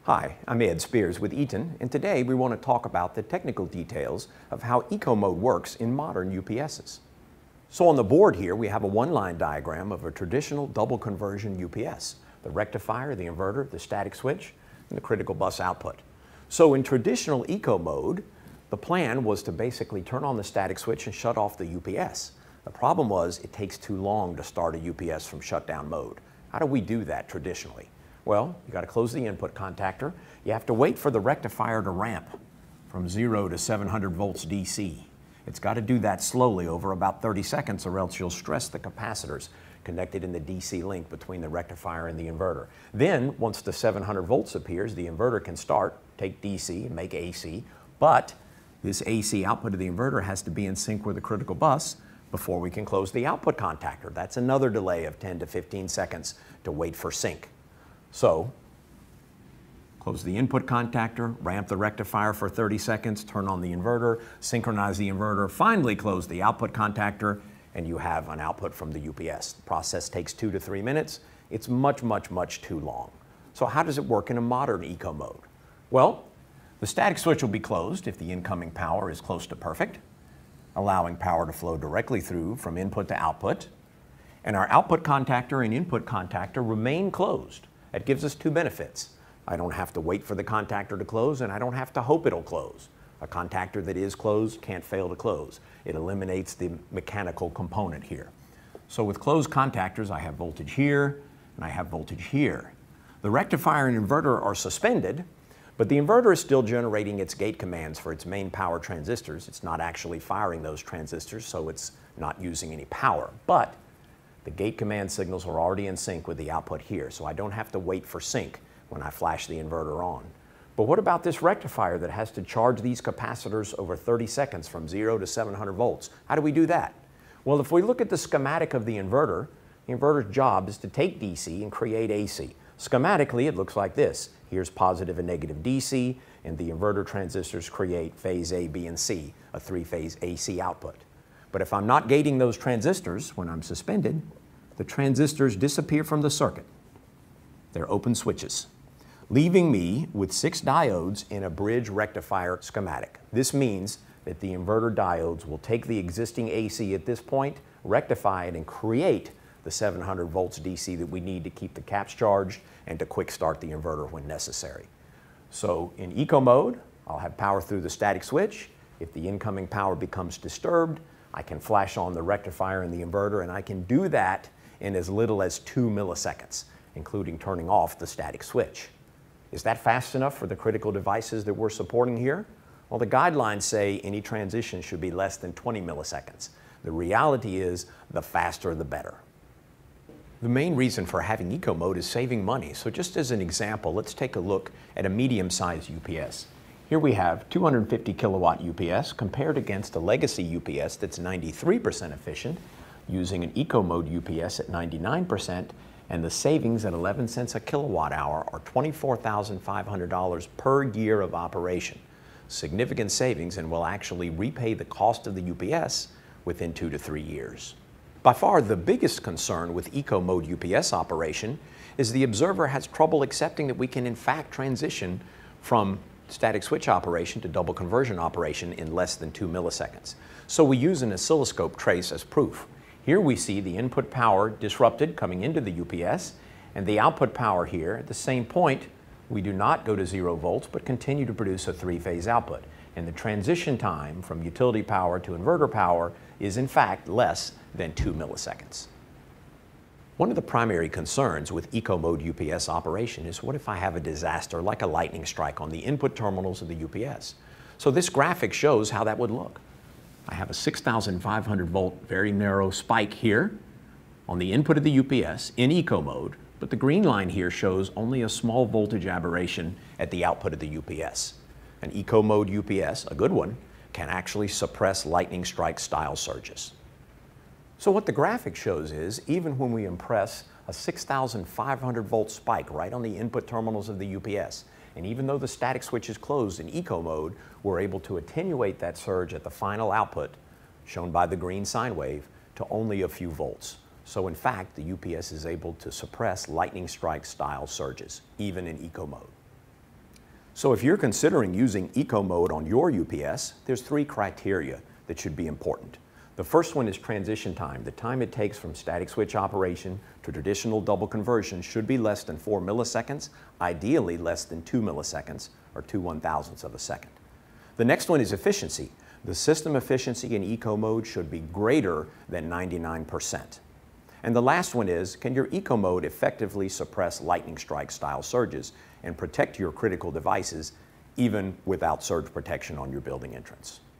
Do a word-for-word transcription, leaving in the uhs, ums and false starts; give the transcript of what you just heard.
Hi, I'm Ed Spears with Eaton, and today we want to talk about the technical details of how eco mode works in modern U P Ss. So on the board here we have a one-line diagram of a traditional double conversion U P S, the rectifier, the inverter, the static switch, and the critical bus output. So in traditional eco mode, the plan was to basically turn on the static switch and shut off the U P S. The problem was it takes too long to start a U P S from shutdown mode. How do we do that traditionally? Well, you got to close the input contactor. You have to wait for the rectifier to ramp from zero to seven hundred volts D C. It's got to do that slowly over about thirty seconds, or else you'll stress the capacitors connected in the D C link between the rectifier and the inverter. Then, once the seven hundred volts appears, the inverter can start, take D C and make A C, but this A C output of the inverter has to be in sync with the critical bus before we can close the output contactor. That's another delay of ten to fifteen seconds to wait for sync. So, close the input contactor, ramp the rectifier for thirty seconds, turn on the inverter, synchronize the inverter, finally close the output contactor, and you have an output from the U P S. The process takes two to three minutes. It's much, much, much too long. So how does it work in a modern eco mode? Well, the static switch will be closed if the incoming power is close to perfect, allowing power to flow directly through from input to output, and our output contactor and input contactor remain closed. That gives us two benefits. I don't have to wait for the contactor to close, and I don't have to hope it'll close. A contactor that is closed can't fail to close. It eliminates the mechanical component here. So with closed contactors, I have voltage here, and I have voltage here. The rectifier and inverter are suspended, but the inverter is still generating its gate commands for its main power transistors. It's not actually firing those transistors, so it's not using any power. But the gate command signals are already in sync with the output here, so I don't have to wait for sync when I flash the inverter on. But what about this rectifier that has to charge these capacitors over thirty seconds from zero to seven hundred volts? How do we do that? Well, if we look at the schematic of the inverter, the inverter's job is to take D C and create A C. Schematically, it looks like this. Here's positive and negative D C, and the inverter transistors create phase A, B, and C, a three-phase A C output. But if I'm not gating those transistors when I'm suspended, the transistors disappear from the circuit. They're open switches, leaving me with six diodes in a bridge rectifier schematic. This means that the inverter diodes will take the existing A C at this point, rectify it, and create the seven hundred volts D C that we need to keep the caps charged and to quick start the inverter when necessary. So in eco mode, I'll have power through the static switch. If the incoming power becomes disturbed, I can flash on the rectifier and the inverter, and I can do that in as little as two milliseconds, including turning off the static switch. Is that fast enough for the critical devices that we're supporting here? Well, the guidelines say any transition should be less than twenty milliseconds. The reality is, the faster the better. The main reason for having eco mode is saving money. So just as an example, let's take a look at a medium-sized U P S. Here we have two hundred fifty kilowatt U P S compared against a legacy U P S that's ninety-three percent efficient, using an eco mode U P S at ninety-nine percent, and the savings at eleven cents a kilowatt hour are twenty-four thousand five hundred dollars per year of operation. Significant savings, and will actually repay the cost of the U P S within two to three years. By far the biggest concern with eco mode U P S operation is the observer has trouble accepting that we can in fact transition from static switch operation to double conversion operation in less than two milliseconds. So we use an oscilloscope trace as proof. Here we see the input power disrupted coming into the U P S, and the output power here. At the same point, we do not go to zero volts, but continue to produce a three-phase output. And the transition time from utility power to inverter power is in fact less than two milliseconds. One of the primary concerns with eco mode U P S operation is, what if I have a disaster like a lightning strike on the input terminals of the U P S? So this graphic shows how that would look. I have a six thousand five hundred volt very narrow spike here on the input of the U P S in eco mode, but the green line here shows only a small voltage aberration at the output of the U P S. An eco mode U P S, a good one, can actually suppress lightning strike style surges. So what the graphic shows is, even when we impress a six thousand five hundred volt spike right on the input terminals of the U P S, and even though the static switch is closed in eco mode, we're able to attenuate that surge at the final output, shown by the green sine wave, to only a few volts. So in fact, the U P S is able to suppress lightning strike style surges, even in eco mode. So if you're considering using eco mode on your U P S, there's three criteria that should be important. The first one is transition time. The time it takes from static switch operation to traditional double conversion should be less than four milliseconds, ideally less than two milliseconds, or two one-thousandths of a second. The next one is efficiency. The system efficiency in eco mode should be greater than ninety-nine percent. And the last one is, can your eco mode effectively suppress lightning strike style surges and protect your critical devices even without surge protection on your building entrance?